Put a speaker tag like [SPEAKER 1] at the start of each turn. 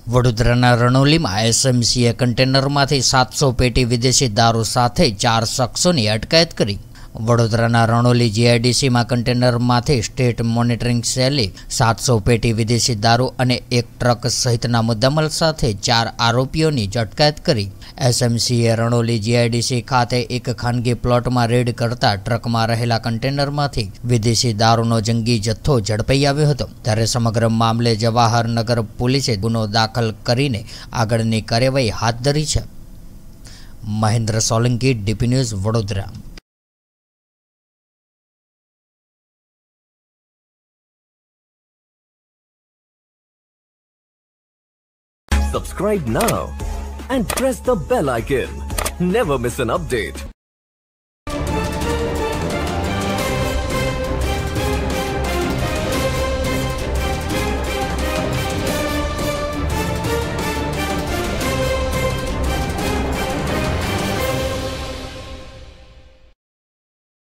[SPEAKER 1] વડોદરાના રણોલીમાં એસએમસીએ કન્ટેનરમાંથી 700 પેટી વિદેશી દારૂ સાથે 4 શખ્સોની અટકાયત કરી। વડોદરાના રણોલી જીઆઈડીસીમાં કન્ટેનરમાંથી સ્ટેટ મોનિટરિંગ સેલે 700 પેટી વિદેશી દારૂ અને એક ટ્રક સહિતના મુદ્દામાલ સાથે 4 આરોપીઓની અટકાયત કરી। એસએમસીએ રણોલી જીઆઈડીસી ખાતે એક ખાનગી પ્લોટમાં રેડ કરતા ટ્રકમાં રહેલા કન્ટેનરમાંથી વિદેશી દારૂનો જંગી જથ્થો ઝડપાઈ આવ્યો હતો। ત્યારે સમગ્ર મામલે જવાહરનગર પોલીસે ગુનો દાખલ કરીને આગળની કાર્યવાહી હાથ ધરી છે। Mahendra Solanki, DP news, Vadodara.
[SPEAKER 2] Subscribe now and press the bell icon. Never miss an update.